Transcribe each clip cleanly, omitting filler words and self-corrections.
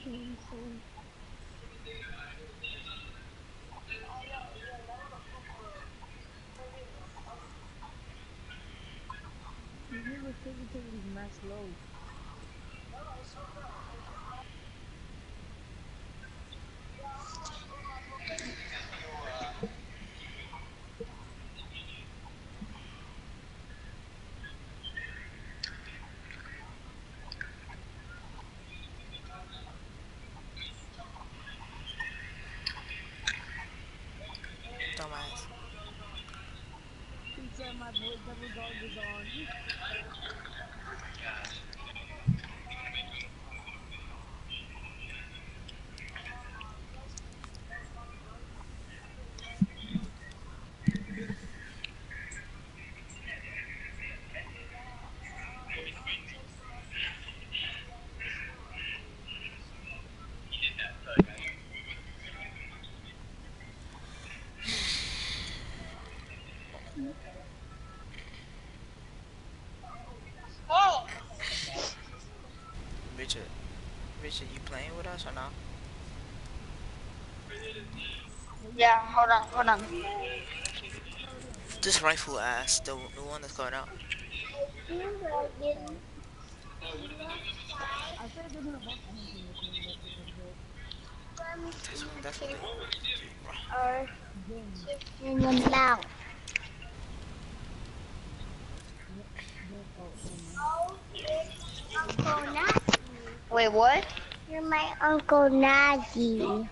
Remember positivity max low. Dumbass. He said my boy double dog is on. Richard. Richard, you playing with us or not? Yeah, hold on, hold on. This rifle ass, the one that's going out. I said they're gonna bump into him with me, but they can do it. That's what they always do, bro. Then, Now. then, oh, never mind. Uncle Nazi. Wait, what? You're my Uncle Nazi.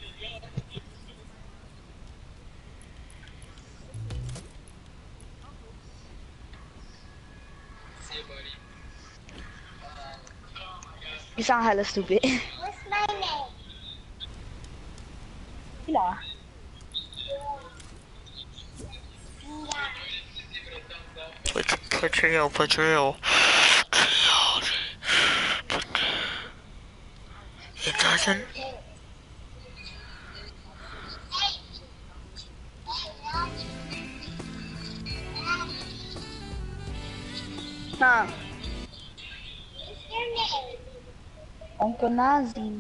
You sound hella stupid. What's my name? Hila. Patrol. It doesn't. Huh? Uncle Nazi.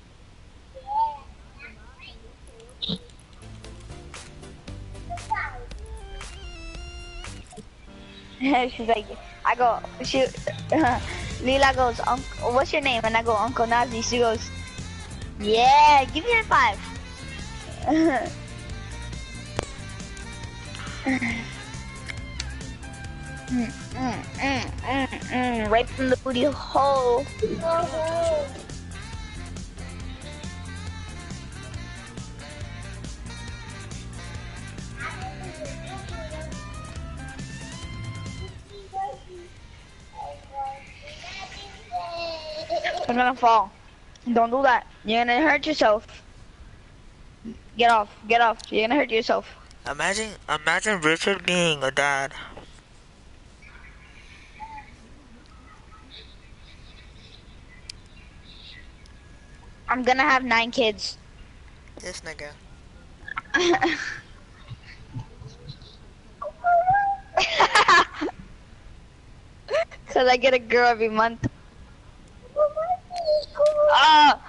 She's like, I go, Lila goes, Uncle, what's your name? And I go, Uncle Nazi. She goes, yeah, give me a 5. Right from the booty hole. I'm gonna fall. Don't do that. You're gonna hurt yourself. Get off. Get off. You're gonna hurt yourself. Imagine Richard being a dad. I'm gonna have 9 kids. This nigga. Cause I get a girl every month. Ah!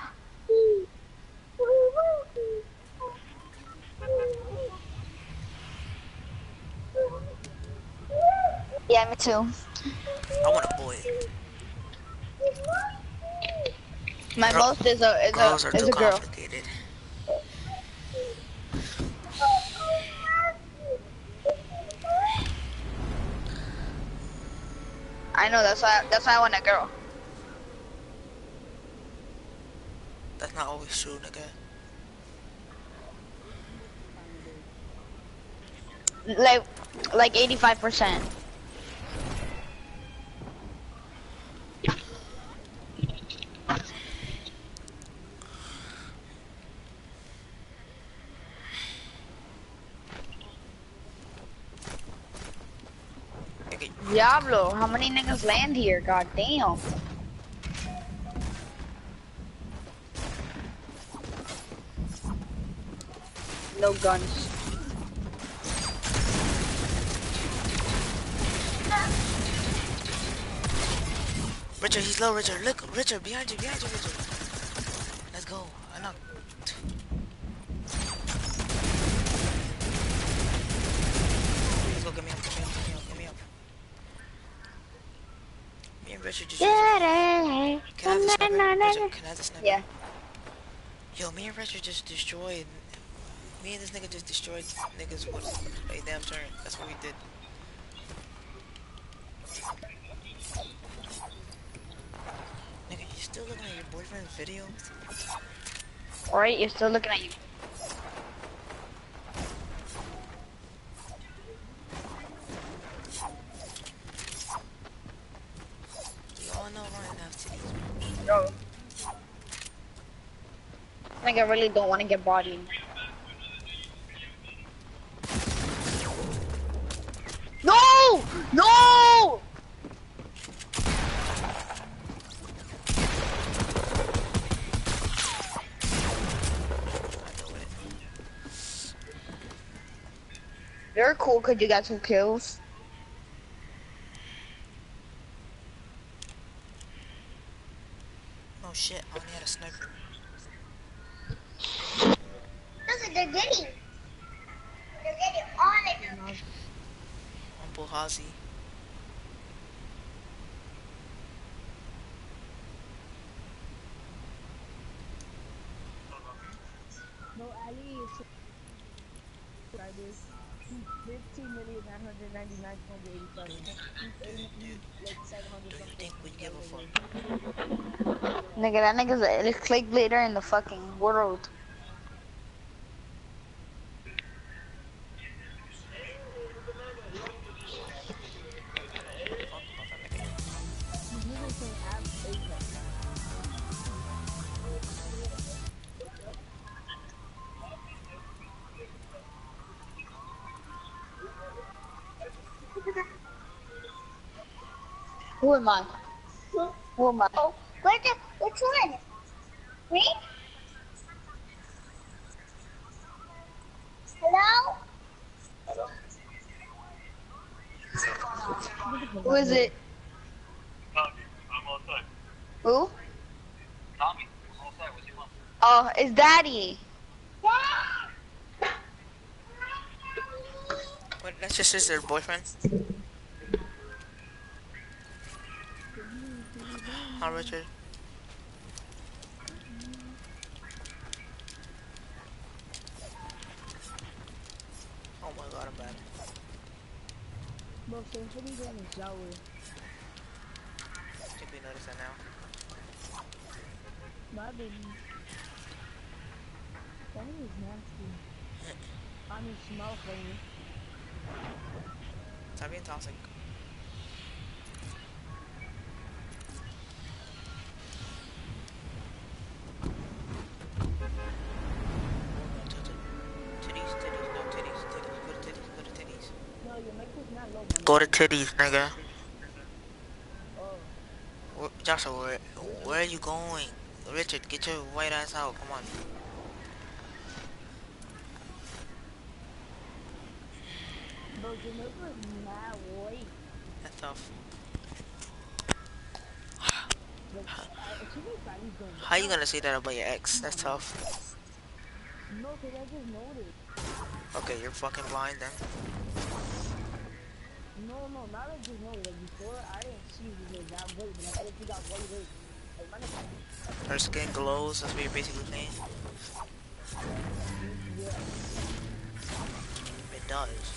Yeah, me too. I want a boy. My most is Girls are a too girl. complicated. I know, that's why I want a girl. That's not always true, nigga. Like 85%. Diablo, how many niggas land here? God damn. No guns. Richard, he's low, Richard. Look, Richard, behind you, Richard. Let's go, get me up, get me up, get me up, get me up. Me and Richard just... Yeah. Can I have the sniper? Richard, can I have the sniper? Yeah. Yo, me and Richard just destroyed... Me and this nigga just destroyed niggas with a damn turn. That's what we did. Nigga, you still looking at your boyfriend's video? Alright, you're still looking at you. We all know Ryan have titties. No. I think I really don't want to get bodied. No! No! You're cool because you got 2 kills. Oh shit, I only had a sniper. That's what they're getting. They're getting all of them. On Buhazi. No, Ali is like this. 15,999,87. Like 700 Do you think we give a fuck? Nigga, that nigga's a click leader in the fucking world. These niggas can have Apex. Who am I? Who am I? Oh, which one? Me? Hello? Who is it? Tommy, I'm all set. Who? Tommy, I'm all set. What you want? Oh, it's Daddy. What, that's your sister, boyfriend? Huh, Richard? Oh my god, I'm bad. Bro, so what are you doing in the shower? I think we noticed that now. My baby. That is nasty. I mean, smell funny. Stop being toxic. Titties, titties, no titties, titties, go to titties, go to titties. No, your mic is not low, man. Go to titties, nigga. Oh. Joshua, where are you going? Richard, get your white ass out, come on. Bro, your mic is not white. That's tough. Like, it should be Chinese going. How you gonna say that about your ex? That's tough. No, cause I just noticed. Okay, you're fucking blind then. No, now that I just noticed. Like, before, I didn't see you was that white, but I thought you got white hair. Like, my nigga. Her skin glows, that's what you're basically saying. Yeah. It does.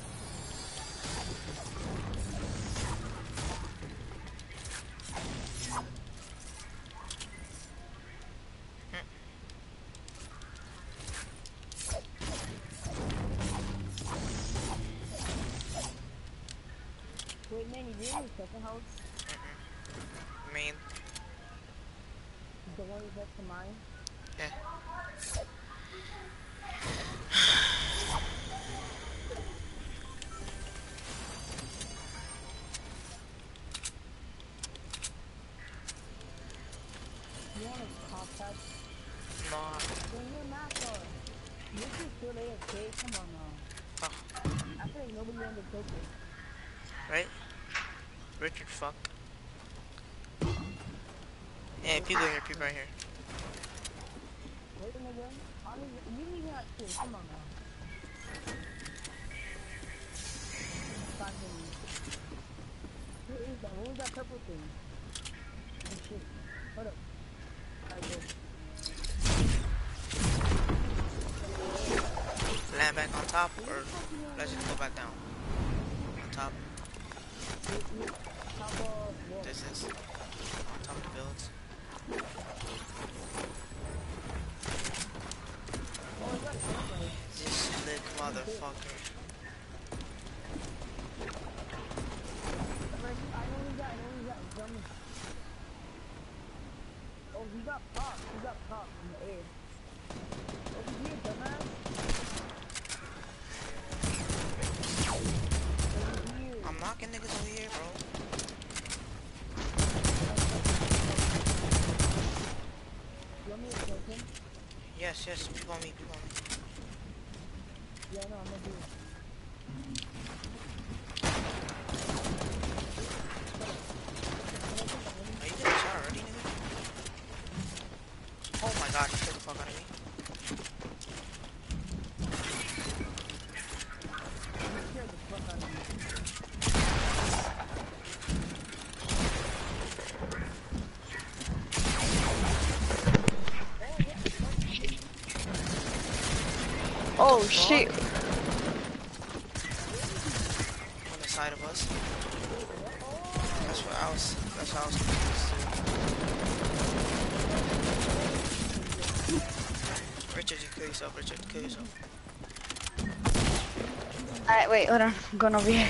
Wait, man, you did your second house? I mean, The one that's next to mine? yeah. You want a compact? No. When you're not, this is still AFK, come on now. Oh, I feel like nobody undertook it. right? Richard, fuck. Yeah, people here, people right here. Wait, nigga. I don't even, you don't even have to. Come on now. Continue. Who is that? What was that purple thing? Oh shit. Hold up. Alright, go. Land back on top, or let's just go back down. On top. Top of what? This is top of the builds. Oh, is that something? This slick motherfucker. I know he's got drum. Oh, he got popped. He got popped in the air. Over here, dumbass. Over here. I'm knocking niggas over here, bro. You want me to kill him? Yes, peep on me, peep on me. Yeah, no, I'm gonna do it. Are you getting shot already, nigga? Oh my god, you killed the fuck out of me. You scared the fuck out of me. Oh shit. On the side of us. That's what I was confused too. Richard, you kill yourself, Richard, kill yourself. Alright, wait, hold on. I'm going over here.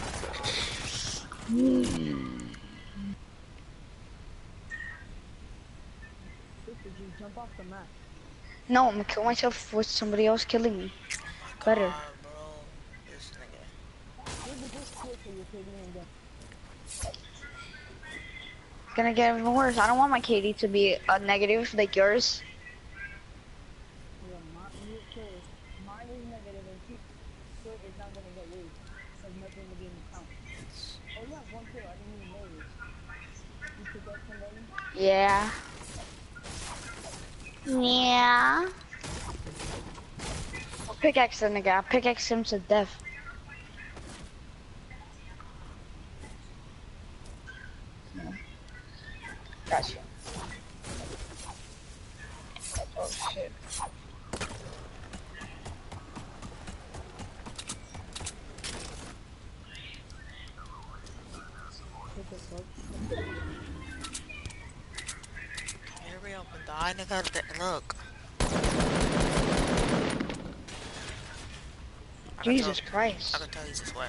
Did you jump off the map? No, I'm gonna kill myself with somebody else killing me. Better. Bro, this nigga. Maybe just quit so you're KD and then. It's gonna get even worse. I don't want my KD to be a negative like yours. Yeah, mine is negative and keep so it's not gonna get worse. There's nothing in the game to count. Oh yeah, one kill, I didn't even know this. You took that somebody? Yeah. Yeah. I'll pickaxe the nigga. I'll pickaxe him to death. Gotcha. Oh shit. Hurry up and die, nigga. Look. Jesus Christ. I can tell he's this way.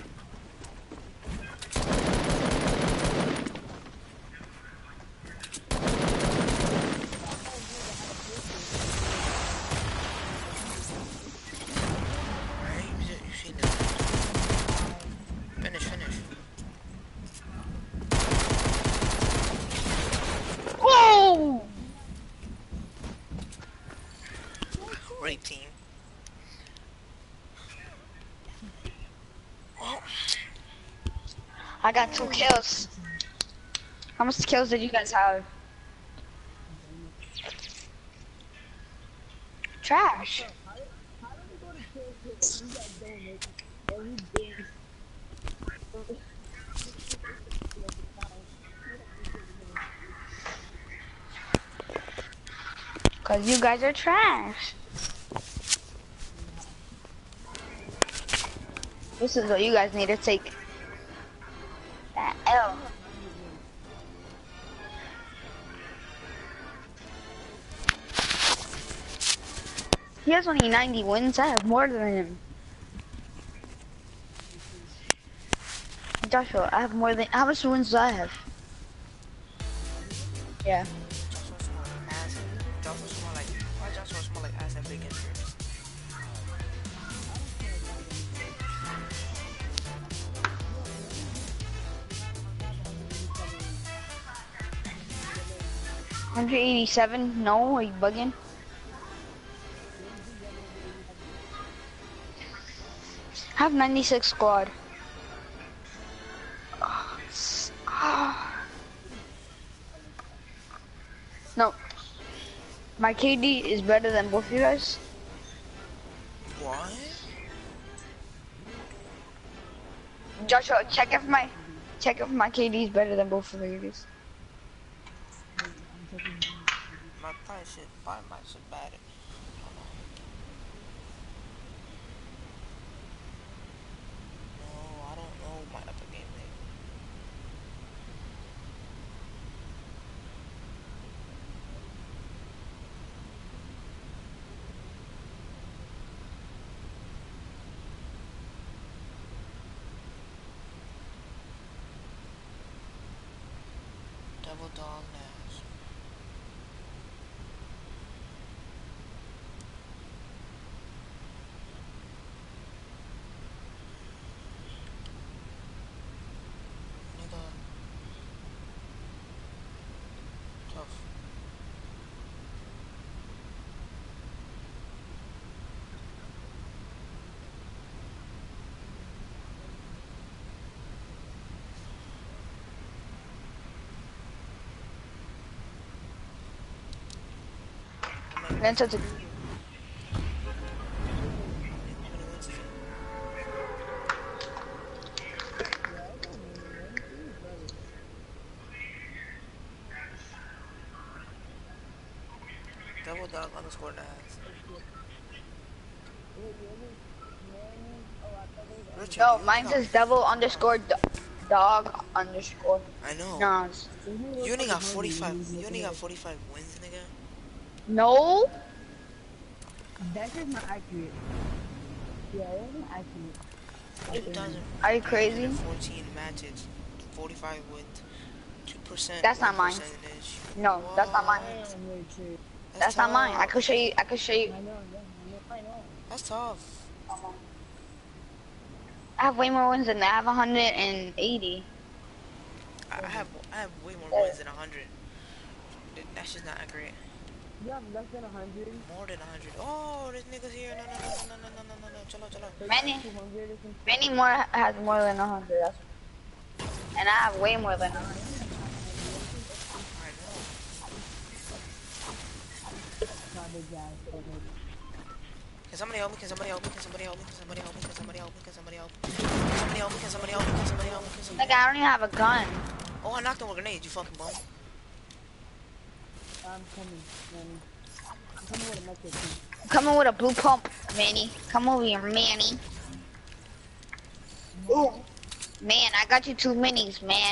Right, you seen this. Finish. Whoa! Great team. I got 2 kills. How much kills did you guys have? Trash. How did we go to kill shit? You got donuts and we did. Cause you guys are trash. This is what you guys need to take. That L. He has only 90 wins. I have more than him. Joshua, I have more than. How much wins do I have? Yeah. Joshua smell like why Joshua smell like ass and big injuries? $187? No, are you bugging? I have 96 squad. No. My KD is better than both of you guys. What? Joshua, check if my KD is better than both of you guys. I'm checking. My probably my shit better. No, I don't know my Epic Game name. Devil Dog Nash. Nigga. Tough. How many Then wins? such a How many wins is it? Yeah, I don't know, man. He's better. Devil Dog underscore Nash. Wait, yours is Manny? Oh, I thought it was Richard, no. you only Mine got says devil underscore dog underscore. I know. Nas. Doesn't it You look only like a got hoodie when 45. he's You only looking got at 45 wins, nigga. No. That's just not accurate. Yeah, that's not accurate. Are you crazy? 2,114 matches, 45 wins, 2% That's win not mine. percentage. No, that's not mine. What? Damn, Richard. That's That's not mine. I tough. could show you. I could show you. I know, yeah, I know. That's tough. I have way more wins than that. I have 180. I have way more wins than 100. That's just not accurate. You have less than 100. More than 100. Oh, this nigga's here. No, no, no, no, no, no, no, no, no. Chill out, chill out. Many, 200 or something. many more has more than 100. And I have way more than 100. I know. Not big guys, but maybe. Can somebody help me? Can somebody help me? Can somebody help me? Can somebody help me? Can somebody help me? Can somebody help me? Can somebody help me? Can somebody help me? Can somebody help me? Can somebody Like, I don't even have a gun. Oh, I knocked him with a grenade, you fucking bum. I'm coming, man. I'm coming with a message. I'm coming with a blue pump, Manny. Come over here, Manny. Ooh. Man, I got you 2 minis, man.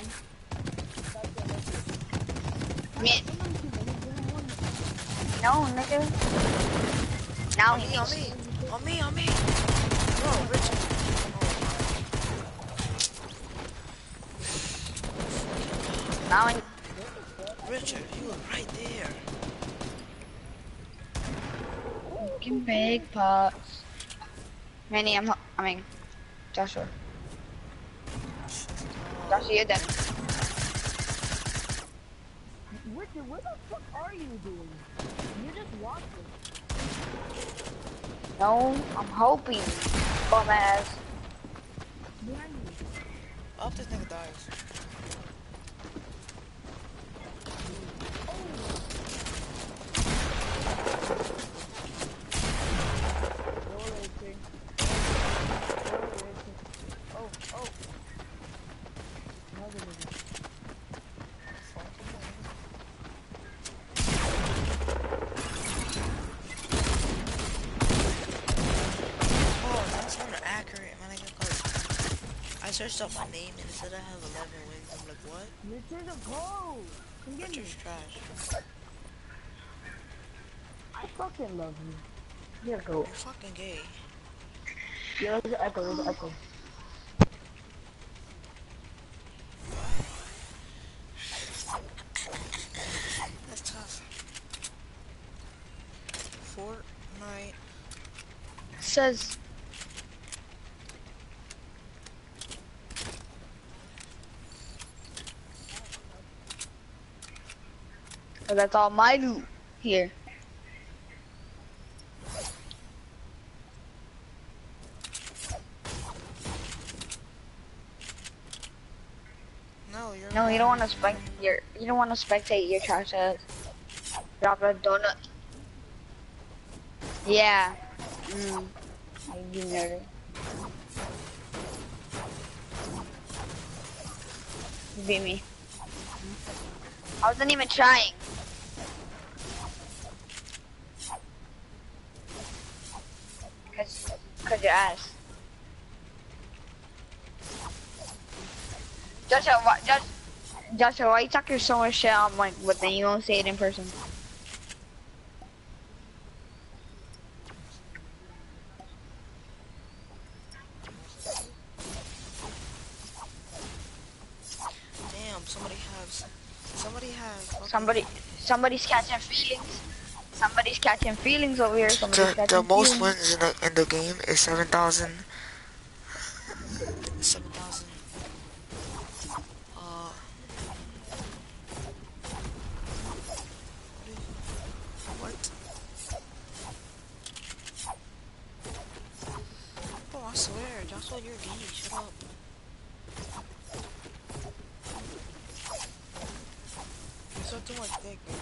Man. No, nigga. Now On he me, on needs. me. On me, on me. Bro, Richard. Now he. Richard, you were right there. Fucking big pots. Manny, I mean, Joshua. Joshua, you're dead. Richard, what the fuck are you doing? You're just watching. No, I'm hoping. Bum ass. Behind you. I hope this nigga dies. Oh, that's not accurate, man. I searched up my name and it said I have 11 wins. I'm like, what? Richard, go! Come get me. Richard's trash. I fucking love you. You're go. You're fucking gay. Yeah, there's an echo, there's an echo. That's tough. Fortnite. Says. So that's all my loot here. No, you're No, you don't want to you don't want to spectate your trash ass. Drop a donut. Yeah. I do know. You beat me. I wasn't even trying. Cause your ass. Joshua, why you talking so much shit on like, but then you won't say it in person? Damn, somebody has fucking. Somebody's catching feelings. Somebody's catching feelings over here. Somebody's The catching most feelings. wins in the game is 7,000. 7,000. Uh, what? Bro, I swear, Joshua, you're gay. Shut up. You suck too much dick, bro.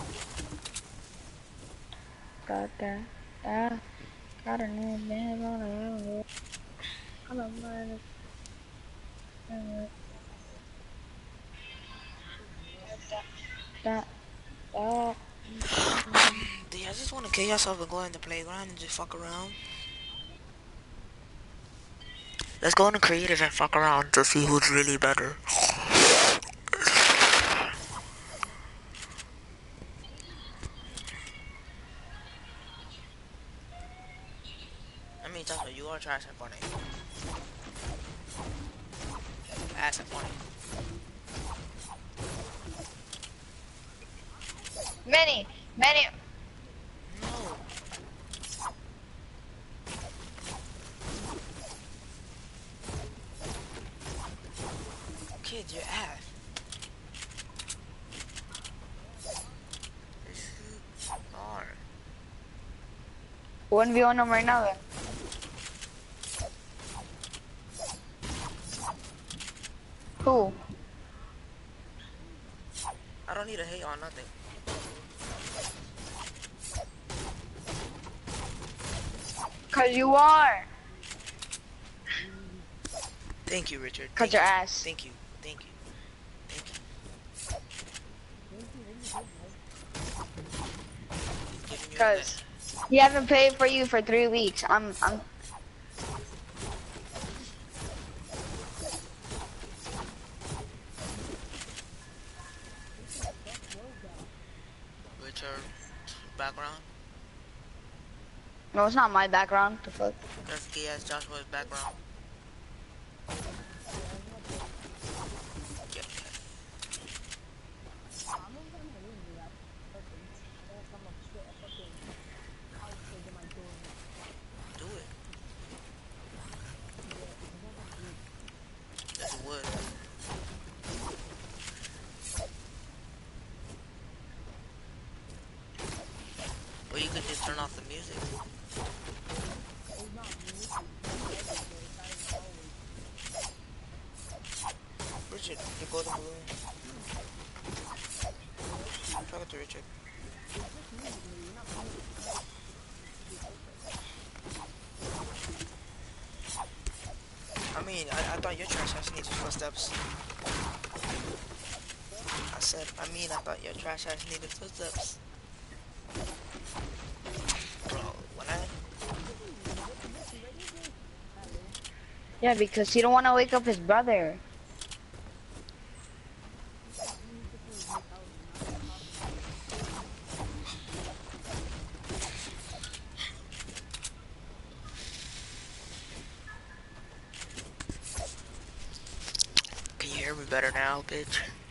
Got that. Got a new man on it. I don't mind it. That. Do you just want to kill yourself and go in the playground and just fuck around? Let's go into creative and fuck around to see who's really better. I mean, Joshua, you are trash and funny. Ass and funny. Many. No. Kid, your ass. This is hard. 1v1 them right now then. Who? I don't need to hate on nothing. Cause you are. Thank you, Richard. Cause Thank your you. ass. Thank you. Thank you. Thank you. Giving you Cause that. he haven't paid for you for 3 weeks. I'm Richard background. No, it's not my background. The fuck? That's gay ass Joshua's background. Yep. Do it. Yes, it would. Or you could just turn off the music. Richard, the golden balloon. I'm talking to Richard. I mean, I thought your trash ass needed footsteps. I said, I thought your trash ass needed footsteps. Bro, when I... Yeah, because he don't want to wake up his brother. Can you hear me better now, bitch?